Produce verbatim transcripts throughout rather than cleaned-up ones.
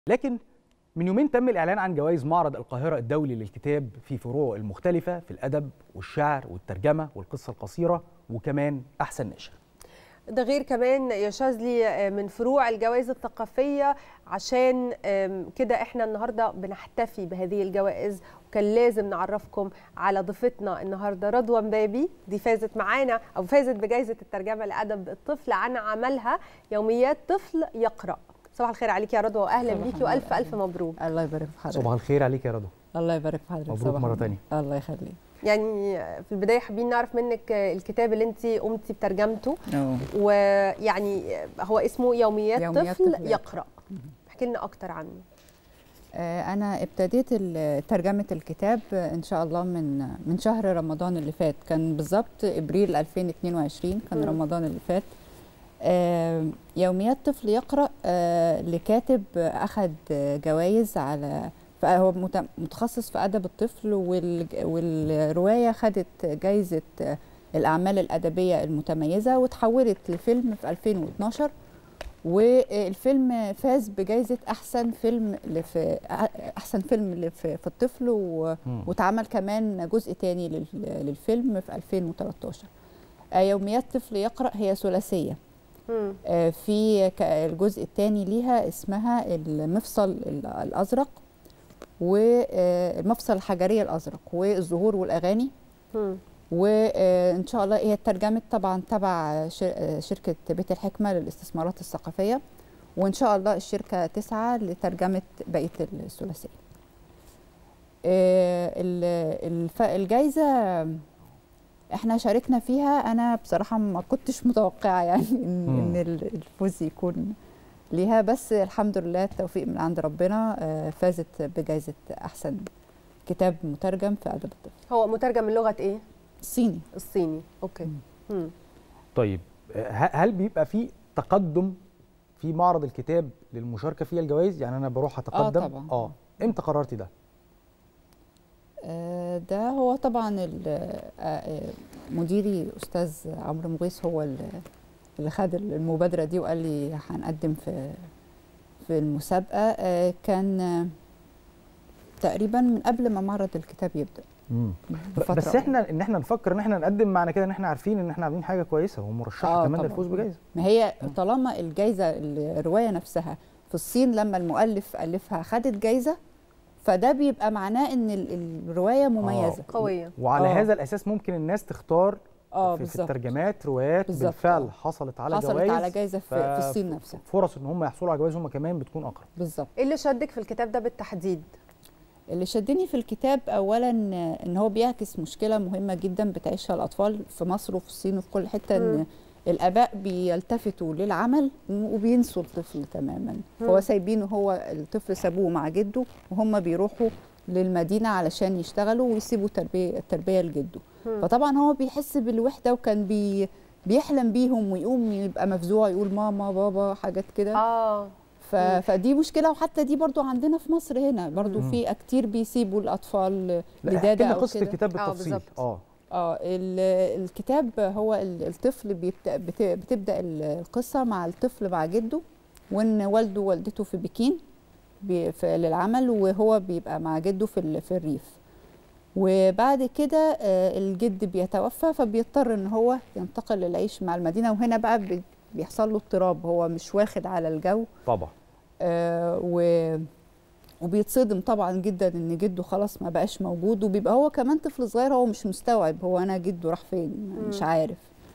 لكن من يومين تم الإعلان عن جوائز معرض القاهرة الدولي للكتاب في فروعه المختلفة في الأدب والشعر والترجمة والقصة القصيرة وكمان أحسن نشر. ده غير كمان يا شاذلي من فروع الجوائز الثقافية، عشان كده احنا النهاردة بنحتفي بهذه الجوائز، وكان لازم نعرفكم على ضيفتنا النهاردة رضوى مبابي. دي فازت معانا أو فازت بجائزة الترجمة لأدب الطفل عن عملها يوميات طفل يقرأ. صباح الخير عليك يا رضوى، واهلا بيكي والف الف مبروك. الله يبارك في حضرتك. صباح الخير عليك يا رضوى. الله يبارك في حضرتك. مبروك مره ثانيه. الله يخليك. يعني في البدايه حابين نعرف منك الكتاب اللي انت قمتي بترجمته، أوه. ويعني هو اسمه يوميات, يوميات طفل, طفل يقرأ. احكي لنا اكتر عنه. انا ابتديت ترجمه الكتاب ان شاء الله من من شهر رمضان اللي فات، كان بالظبط ابريل ألفين واثنين وعشرين، كان م. رمضان اللي فات. آه يوميات طفل يقرأ آه لكاتب أخذ جوائز على، فهو متخصص في أدب الطفل، والرواية خدت جايزة الأعمال الأدبية المتميزة وتحولت لفيلم في ألفين واثناشر، والفيلم فاز بجائزة أحسن فيلم في أحسن فيلم في الطفل، واتعمل كمان جزء تاني للفيلم في ألفين وثلاثة عشر. آه يوميات طفل يقرأ هي ثلاثية. في الجزء الثاني ليها اسمها المفصل الأزرق، والمفصل الحجرية الأزرق، والزهور والأغاني. وإن شاء الله هي اترجمت طبعا تبع شركة بيت الحكمة للاستثمارات الثقافية، وإن شاء الله الشركة تسعى لترجمة بقية الثلاثية. الجائزة احنا شاركنا فيها، انا بصراحه ما كنتش متوقعه يعني ان, إن الفوز يكون ليها، بس الحمد لله التوفيق من عند ربنا. فازت بجائزه احسن كتاب مترجم في ادب الطفل. هو مترجم من لغه ايه؟ الصيني. الصيني، اوكي. مم. طيب هل بيبقى في تقدم في معرض الكتاب للمشاركه فيها الجوائز؟ يعني انا بروح اتقدم؟ اه طبعا. اه امتى قررتي ده؟ ده هو طبعا مديري استاذ عمرو مغيث هو اللي خد المبادره دي وقال لي هنقدم في في المسابقه. كان تقريبا من قبل ما معرض الكتاب يبدا. امم بس احنا ان احنا نفكر ان احنا نقدم، معنى كده ان احنا عارفين ان احنا عاملين حاجه كويسه ومرشحه آه كمان للفوز بجائزه. ما هي طالما الجائزه الروايه نفسها في الصين لما المؤلف الفها خدت جائزه، فده بيبقى معناه ان الروايه مميزه آه. قويه، وعلى آه. هذا الاساس ممكن الناس تختار آه في, في الترجمات روايات بالزبط. بالفعل آه. حصلت على حصلت جوائز، على جائزه في, في الصين نفسها، فرص ان هم يحصلوا على جوائز هم كمان بتكون اقرب. بالظبط. ايه اللي شدك في الكتاب ده بالتحديد؟ اللي شدني في الكتاب اولا ان هو بيعكس مشكله مهمه جدا بتعيشها الاطفال في مصر وفي الصين وفي كل حته، م. ان الاباء بيلتفتوا للعمل وبينسوا الطفل تماما. م. هو سايبينه، هو الطفل سابوه مع جده وهم بيروحوا للمدينه علشان يشتغلوا ويسيبوا تربيه التربيه لجده. م. فطبعا هو بيحس بالوحده، وكان بي بيحلم بيهم ويقوم يبقى مفزوع يقول ماما بابا حاجات كده. اه فدي مشكله، وحتى دي برضو عندنا في مصر هنا برضو مم. في كتير بيسيبوا الاطفال لداده او قصه الكتاب بالتفصيل. اه اه الكتاب هو الطفل بيبدا بتبدا القصه مع الطفل مع جده، وان والده ووالدته في بكين للعمل، وهو بيبقى مع جده في في الريف. وبعد كده الجد بيتوفى، فبيضطر ان هو ينتقل للعيش مع المدينه، وهنا بقى بيحصل له اضطراب، هو مش واخد على الجو طبعا. آه و وبيتصدم طبعا جدا ان جده خلاص ما بقاش موجود، وبيبقى هو كمان طفل صغير، هو مش مستوعب هو انا جده راح فين، مش عارف.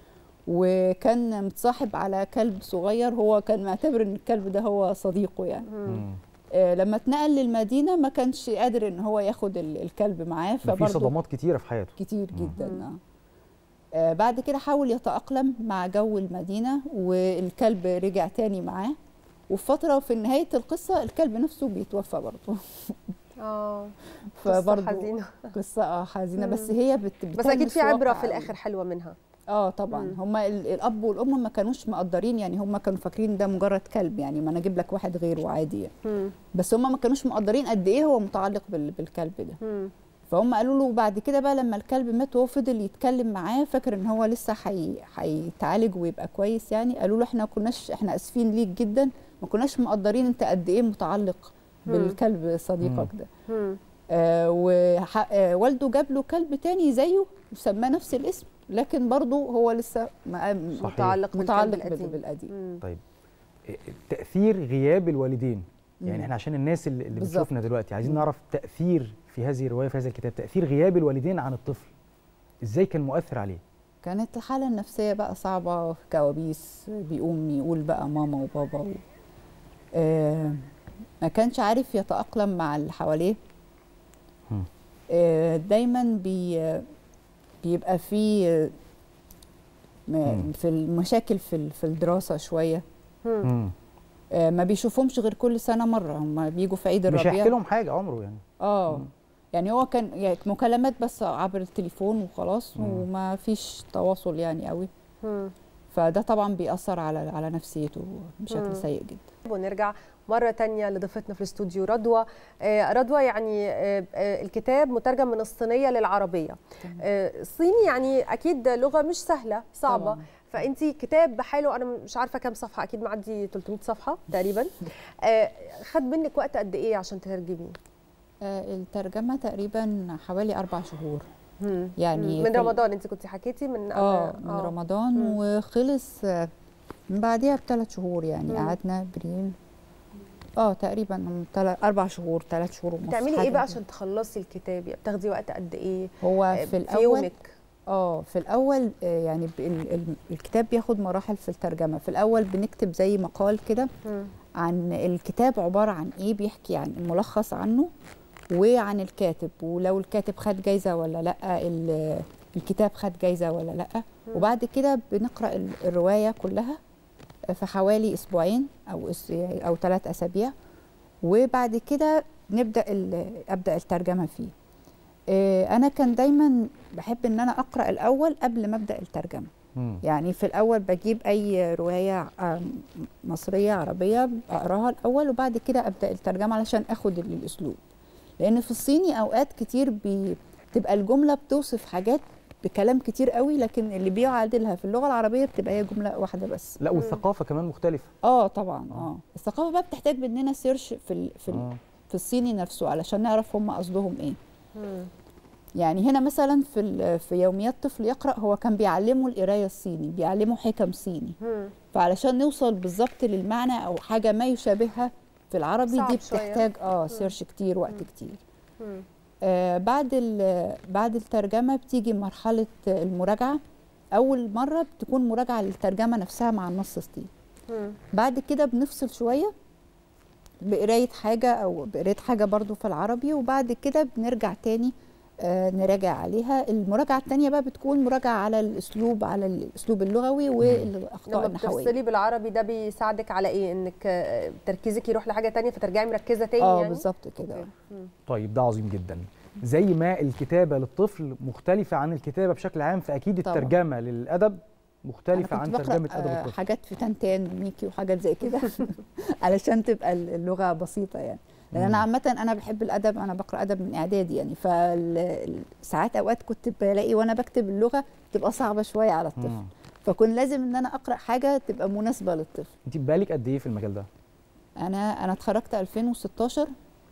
وكان متصاحب على كلب صغير، هو كان معتبر ان الكلب ده هو صديقه يعني. آه لما اتنقل للمدينه ما كانش قادر ان هو ياخد الكلب معاه، فبرضه في صدمات كتيره في حياته كتير جدا. اه آه بعد كده حاول يتأقلم مع جو المدينة، والكلب رجع تاني معاه، وفي فترة في نهاية القصة الكلب نفسه بيتوفى برضه. اه فبرضه قصة حزينة. قصة اه حزينة، بس هي بت بس أكيد في عبرة في الآخر حلوة منها. اه طبعا. هما الأب والأم ما كانوش مقدرين، يعني هما كانوا فاكرين ده مجرد كلب، يعني ما أنا أجيب لك واحد غيره عادي يعني. مم. بس هما ما كانوش مقدرين قد إيه هو متعلق بالكلب ده. مم. فهم قالوا له بعد كده بقى لما الكلب مات وهو فضل يتكلم معاه، فاكر ان هو لسه هيتعالج ويبقى كويس يعني، قالوا له احنا كناش احنا اسفين ليك جدا، ما كناش مقدرين انت قد ايه متعلق بالكلب صديقك ده. آه ووالده جاب له كلب تاني زيه وسماه نفس الاسم، لكن برضه هو لسه متعلق متعلق بالقديم. طيب تأثير غياب الوالدين، يعني احنا عشان الناس اللي, اللي بتشوفنا دلوقتي عايزين نعرف تأثير في هذه الرواية في هذا الكتاب، تأثير غياب الوالدين عن الطفل ازاي كان مؤثر عليه؟ كانت الحالة النفسية بقى صعبة، كوابيس، بيقوم يقول بقى ماما وبابا و... آه ما كانش عارف يتأقلم مع اللي حواليه. آه دايما بي بيبقى في في المشاكل في في الدراسة شوية. آه ما بيشوفهمش غير كل سنة مرة، هم بيجوا في عيد الربيع مش هيحكي لهم حاجة عمره يعني. اه مم. يعني هو كان يعني مكالمات بس عبر التليفون وخلاص، مم. وما فيش تواصل يعني قوي. مم. فده طبعا بيأثر على على نفسيته بشكل سيء جدا. ونرجع مرة تانية لضيفتنا في الاستوديو رضوى. آه رضوى يعني آه آه الكتاب مترجم من الصينية للعربية. آه الصيني يعني أكيد لغة مش سهلة، صعبة طبعا. فأنت كتاب بحاله أنا مش عارفة كام صفحة، أكيد معدي ثلاثمائة صفحة تقريبا. آه خد منك وقت قد إيه عشان تترجميه؟ آه الترجمة تقريبا حوالي أربع شهور. مم. يعني من رمضان انت كنت حكيتي من اه من آه. رمضان. مم. وخلص من بعديها بثلاث شهور يعني. مم. قعدنا ابريل اه تقريبا من تل... اربع شهور ثلاث شهور ونص. بتعملي ايه بقى عشان تخلصي الكتاب؟ يعني بتاخدي وقت قد ايه هو في, في الاول يومك؟ اه في الاول يعني الكتاب بياخد مراحل في الترجمه. في الاول بنكتب زي مقال كده عن الكتاب عباره عن ايه، بيحكي عن ملخص عنه وعن الكاتب، ولو الكاتب خد جايزه ولا لا، الكتاب خد جايزه ولا لا. وبعد كده بنقرا الروايه كلها في حوالي اسبوعين او او ثلاث اسابيع، وبعد كده نبدا ابدا الترجمه فيه. انا كان دايما بحب ان انا اقرا الاول قبل ما ابدا الترجمه. مم. يعني في الاول بجيب اي روايه مصريه عربيه اقراها الاول، وبعد كده ابدا الترجمه علشان اخد الاسلوب. لان في الصيني اوقات كتير بتبقى الجمله بتوصف حاجات بكلام كتير قوي، لكن اللي بيعادلها في اللغه العربيه بتبقى هي جمله واحده بس. لا والثقافه كمان مختلفه. اه طبعا. اه, آه. الثقافه بقى بتحتاج مننا سيرش في ال في ال آه. في الصيني نفسه علشان نعرف هم قصدهم ايه. مم. يعني هنا مثلا في في يوميات طفل يقرا، هو كان بيعلمه القرايه الصيني، بيعلمه حكم صيني. مم. فعلشان نوصل بالظبط للمعنى او حاجه ما يشابهها في العربي دي بتحتاج اه سيرش كتير، وقت مم. كتير. مم. آه بعد بعد الترجمه بتيجي مرحله المراجعه. اول مره بتكون مراجعه للترجمه نفسها مع النص الصيني. بعد كده بنفصل شويه بقرايه حاجه او بقرايه حاجه برضو في العربي، وبعد كده بنرجع تاني آه نراجع عليها. المراجعه الثانيه بقى بتكون مراجعه على الاسلوب، على الاسلوب اللغوي والاخطاء النحويه. لما بتفصلي بالعربي ده بيساعدك على ايه؟ انك تركيزك يروح لحاجه ثانيه فترجعي مركزه تاني. اه يعني بالظبط كده. طيب ده عظيم جدا. زي ما الكتابه للطفل مختلفه عن الكتابه بشكل عام، فاكيد طبعا الترجمه للادب مختلفه عن ترجمه ادب الطفل. حاجات في تنتين وميكي وحاجات زي كده علشان تبقى اللغه بسيطه يعني. لان انا عامه انا بحب الادب، انا بقرا ادب من اعدادي يعني. فساعات اوقات كنت بلاقي وانا بكتب اللغه تبقى صعبه شويه على الطفل، مم. فكون لازم ان انا اقرا حاجه تبقى مناسبه للطفل. انت بقالك قد ايه في المجال ده؟ انا انا اتخرجت ألفين وستاشر.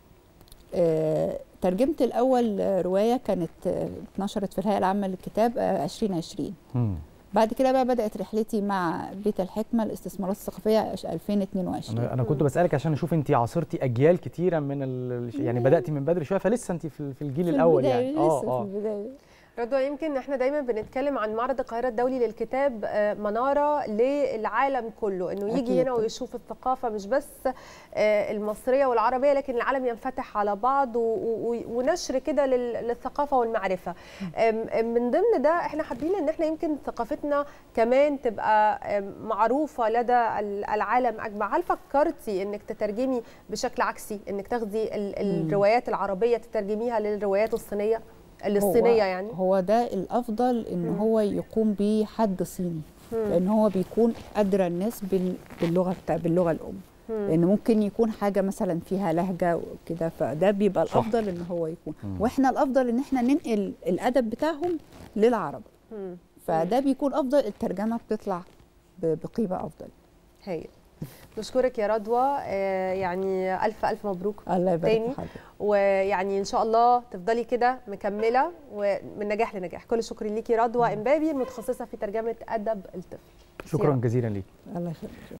آه، ترجمت الاول روايه كانت اتنشرت في الهيئه العامه للكتاب آه، ألفين وعشرين. مم. بعد كده بقى بدات رحلتي مع بيت الحكمه الاستثمارات الثقافيه ألفين واثنين وعشرين. انا, أنا كنت بسالك عشان اشوف انت عاصرتي اجيال كتيره من ال... يعني بداتي من بدري شويه، فلسه انت في الجيل في الاول يعني. اه اه في البدايه. رضوى، يمكن احنا دايما بنتكلم عن معرض القاهره الدولي للكتاب مناره للعالم كله، انه يجي هنا ويشوف الثقافه مش بس المصريه والعربيه، لكن العالم ينفتح على بعض ونشر كده للثقافه والمعرفه. من ضمن ده احنا حابين ان احنا يمكن ثقافتنا كمان تبقى معروفه لدى العالم اجمع. هل فكرتي انك تترجمي بشكل عكسي، انك تاخدي الروايات العربيه تترجميها للروايات الصينيه الصينيه؟ هو يعني هو ده الافضل ان مم. هو يقوم بيه حد صيني، مم. لان هو بيكون ادرى الناس باللغه بتاع باللغه الام. مم. لان ممكن يكون حاجه مثلا فيها لهجه وكده، فده بيبقى الافضل ان هو يكون. مم. واحنا الافضل ان احنا ننقل الادب بتاعهم للعرب. مم. فده بيكون افضل، الترجمه بتطلع بقيمه افضل. هي نشكرك يا رضوى، يعني الف الف مبروك. الله يبارك تاني، ويعني ان شاء الله تفضلي كده مكمله ومن نجاح لنجاح. كل الشكر ليكي رضوى امبابي، المتخصصه في ترجمه ادب الطفل. شكرا جزيلا ليك. الله يخليك.